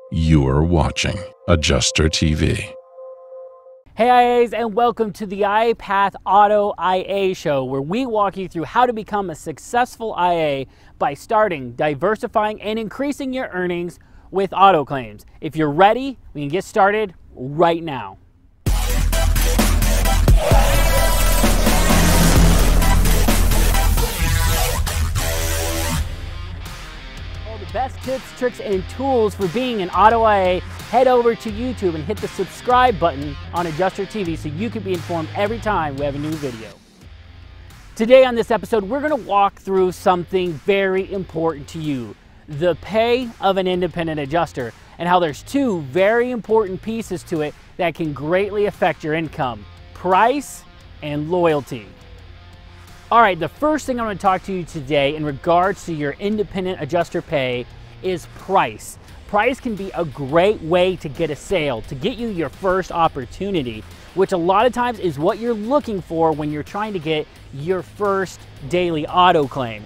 You're watching Adjuster TV. Hey IAs, and welcome to the IA Path Auto IA show, where we walk you through how to become a successful IA by starting, diversifying, and increasing your earnings with auto claims. If you're ready, we can get started right now. Best tips, tricks, and tools for being an auto IA, head over to YouTube and hit the subscribe button on Adjuster TV so you can be informed every time we have a new video. Today on this episode, we're going to walk through something very important to you, the pay of an independent adjuster, and how there's two very important pieces to it that can greatly affect your income: price and loyalty. All right, the first thing I want to talk to you today in regards to your independent adjuster pay is price. Price can be a great way to get a sale, to get you your first opportunity, which a lot of times is what you're looking for when you're trying to get your first daily auto claim.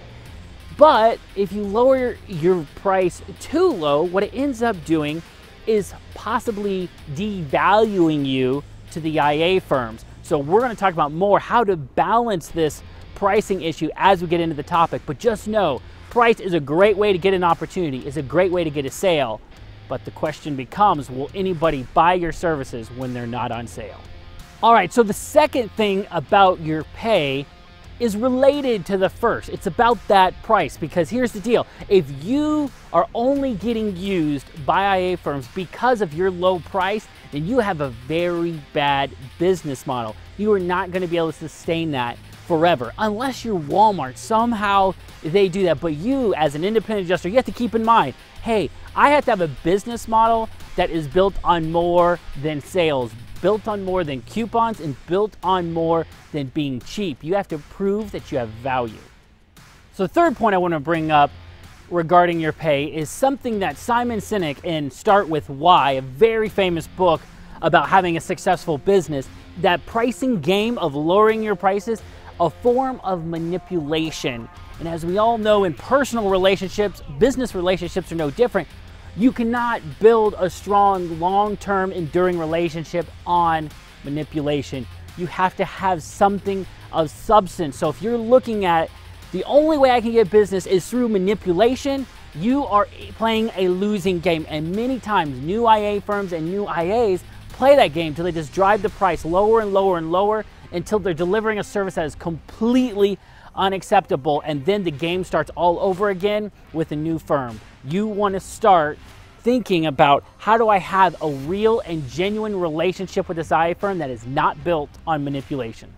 But if you lower your price too low, what it ends up doing is possibly devaluing you to the IA firms. So we're going to talk about more how to balance this pricing issue as we get into the topic, but just know price is a great way to get an opportunity, is a great way to get a sale, but the question becomes, will anybody buy your services when they're not on sale? All right, so the second thing about your pay is related to the first. It's about that price, because here's the deal. If you are only getting used by IA firms because of your low price, then you have a very bad business model. You are not going to be able to sustain that forever, unless you're Walmart. Somehow they do that, but you as an independent adjuster, you have to keep in mind, hey, I have to have a business model that is built on more than sales, built on more than coupons, and built on more than being cheap. You have to prove that you have value. So the third point I want to bring up regarding your pay is something that Simon Sinek in Start With Why, a very famous book about having a successful business, that pricing game of lowering your prices, a form of manipulation. And as we all know, in personal relationships, business relationships are no different. You cannot build a strong, long-term, enduring relationship on manipulation. You have to have something of substance. So if you're looking at the only way I can get business is through manipulation, you are playing a losing game. And many times new IA firms and new IAs play that game till they just drive the price lower and lower and lower until they're delivering a service that is completely unacceptable, and then the game starts all over again with a new firm. You want to start thinking about, how do I have a real and genuine relationship with this IA firm that is not built on manipulation?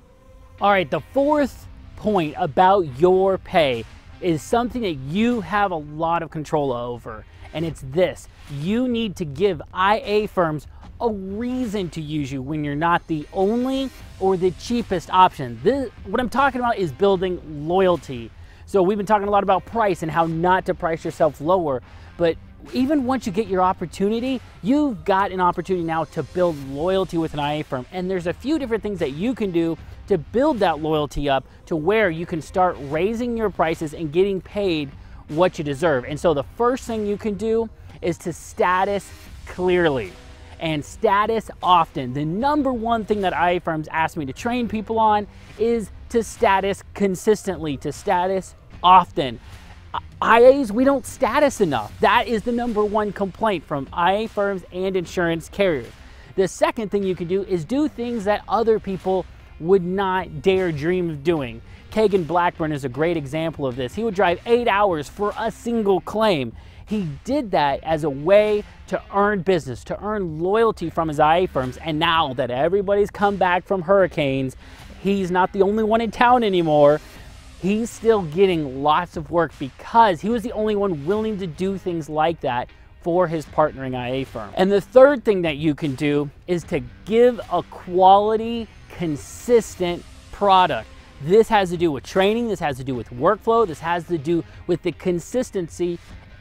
All right, the fourth point about your pay is something that you have a lot of control over, and it's this: you need to give IA firms a reason to use you when you're not the only or the cheapest option. What I'm talking about is building loyalty. So we've been talking a lot about price and how not to price yourself lower, but even once you get your opportunity, you've got an opportunity now to build loyalty with an IA firm. And there's a few different things that you can do to build that loyalty up to where you can start raising your prices and getting paid what you deserve. And so the first thing you can do is to status clearly and status often. The number one thing that IA firms ask me to train people on is to status consistently, to status often. IAs, we don't status enough. That is the number one complaint from IA firms and insurance carriers. The second thing you can do is do things that other people would not dare dream of doing. Kagan Blackburn is a great example of this. He would drive 8 hours for a single claim. He did that as a way to earn business, to earn loyalty from his IA firms. And now that everybody's come back from hurricanes, he's not the only one in town anymore. He's still getting lots of work because he was the only one willing to do things like that for his partnering IA firm. And the third thing that you can do is to give a quality, consistent product. This has to do with training, this has to do with workflow, this has to do with the consistency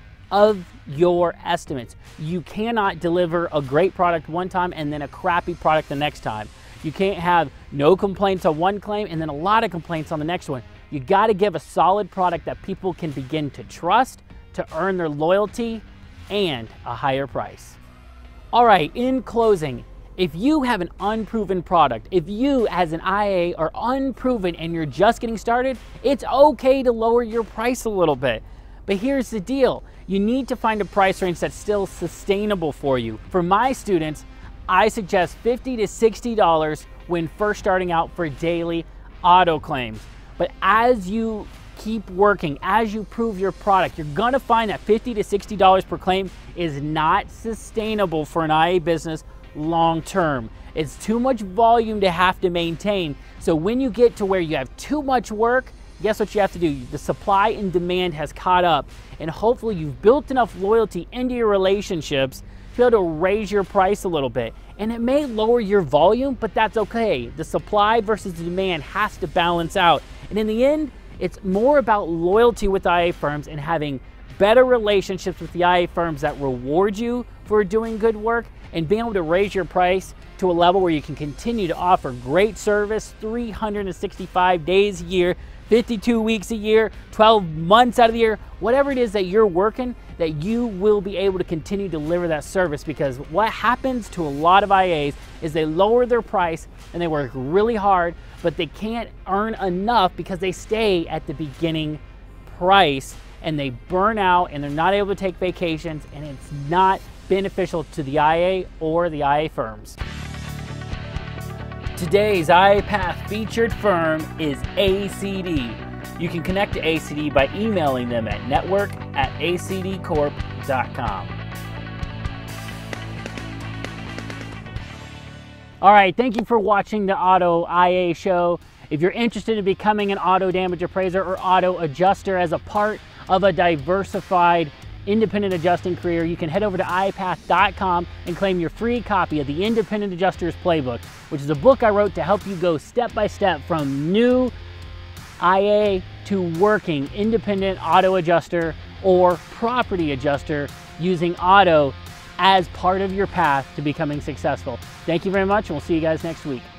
of your estimates. You cannot deliver a great product one time and then a crappy product the next time. You can't have no complaints on one claim and then a lot of complaints on the next one. You got to give a solid product that people can begin to trust, to earn their loyalty, and a higher price. All right, in closing, if you have an unproven product, if you as an IA are unproven and you're just getting started, it's okay to lower your price a little bit. But here's the deal. You need to find a price range that's still sustainable for you. For my students, I suggest $50 to $60 when first starting out for daily auto claims. But as you keep working, as you prove your product, you're gonna find that $50 to $60 per claim is not sustainable for an IA business long term. It's too much volume to have to maintain. So when you get to where you have too much work, guess what you have to do? The supply and demand has caught up, and hopefully you've built enough loyalty into your relationships to be able to raise your price a little bit. And it may lower your volume, but that's okay. The supply versus the demand has to balance out. And in the end, it's more about loyalty with IA firms and having better relationships with the IA firms that reward you for doing good work, and being able to raise your price to a level where you can continue to offer great service 365 days a year, 52 weeks a year, 12 months out of the year, whatever it is that you're working, that you will be able to continue to deliver that service. Because what happens to a lot of IAs is they lower their price and they work really hard, but they can't earn enough because they stay at the beginning price and they burn out and they're not able to take vacations, and it's not beneficial to the IA or the IA firms. Today's IAPath featured firm is ACD. You can connect to ACD by emailing them at network@acdcorp.com. All right, thank you for watching the Auto IA show. If you're interested in becoming an auto damage appraiser or auto adjuster as a part of a diversified independent adjusting career, you can head over to iapath.com and claim your free copy of the Independent Adjuster's Playbook, which is a book I wrote to help you go step by step from new IA to working independent auto adjuster or property adjuster using auto as part of your path to becoming successful. Thank you very much, and we'll see you guys next week.